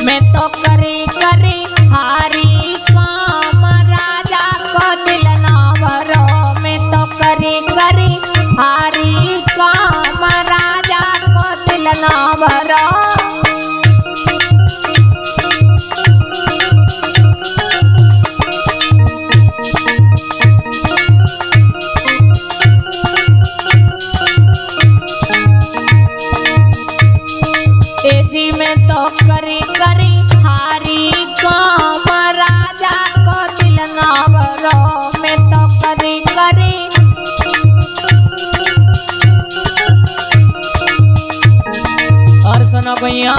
मैं तो करी करी हारी काम राजा को दिल ना भरो। मैं तो करी करी हारी काम राजा को दिल ना भरो। तेजी में तो करी करी हारी काम राजा को दिल ना भरो। मैं तो करी करी और सुनो भैया,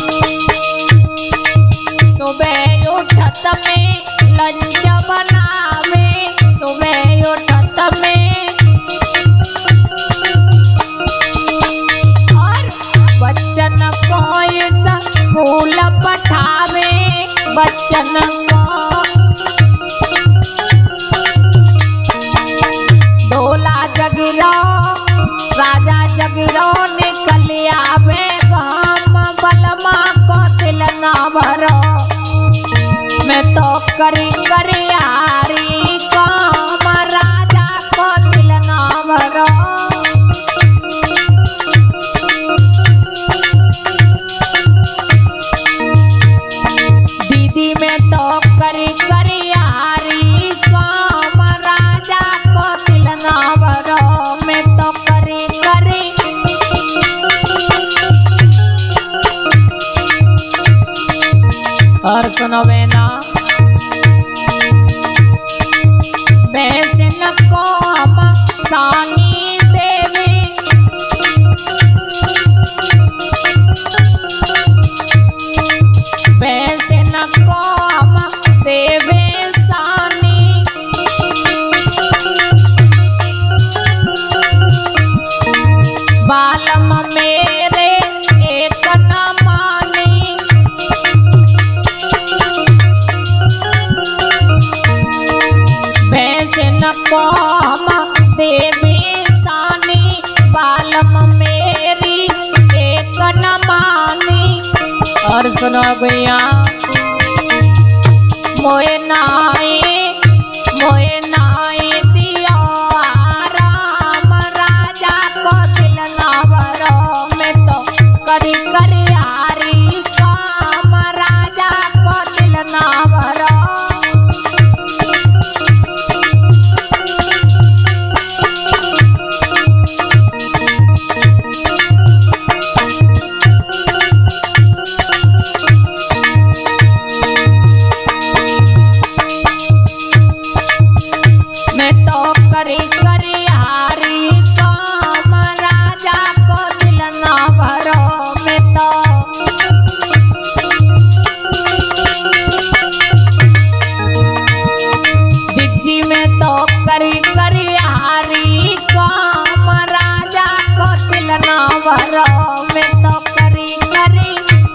सुबह उठत में लंच बनावे, सुबह उठत में बच्चन को स्कूल पठावे, बच्चन को डोला जगिरो राजा जगिरो निकल आवे गाम बलमा को दिल ना भरो। मैं तो करी करी हारी काम राजा को दिल ना भरो। में तो करी करी हारी काम राजा को दिल ना भरो। मैं तो करी करी और सुनो बेना, बेसन को हम सानी देवे, बेसन को हम देवे सानी, बालम मेरे एक न मानी, बेसन को हम देवे सानी, बालम मेरी एक न मानी। और सुनो भैया, मोए नाए दियो आराम राजा को दिल ना भरो। मैं तो करी करी हारी काम राजा को दिल ना भरो। करी करी हारी काम राजा को दिल ना भरो। मैं तो जिज्जी में तो करी करी हारी काम राजा को दिल ना भरो। मैं तो करी करी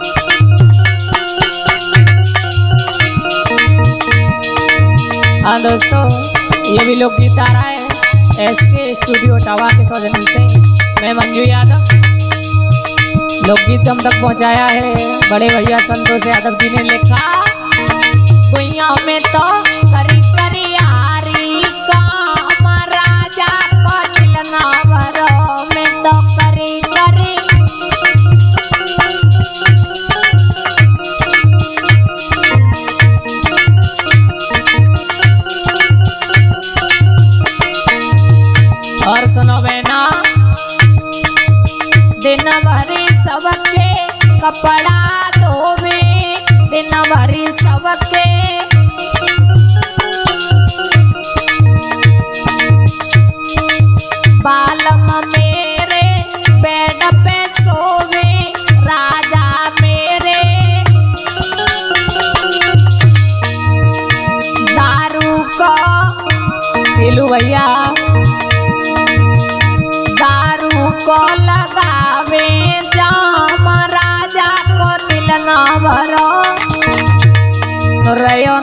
हाँ दोस्तों, ये भी लोकगीत आ रहा है SK स्टूडियो टावा के सौजन्य से। मैं मंजू यादव, लोकगीत हम तक पहुंचाया है बड़े भैया संतोष यादव जी ने लिखा। भैया में तो करी करी हारी काम राजा को दिल ना भरो। मैं तो करी करी और सुनो बेना, दिन भरी सबके कपड़ा धोवे, दिन भरी सबके बालम मेरे बेड पे सोवे, राजा मेरे दारू को सीलू भैया को लगावे जाम राजा को दिल ना भरो। सुन रहे हो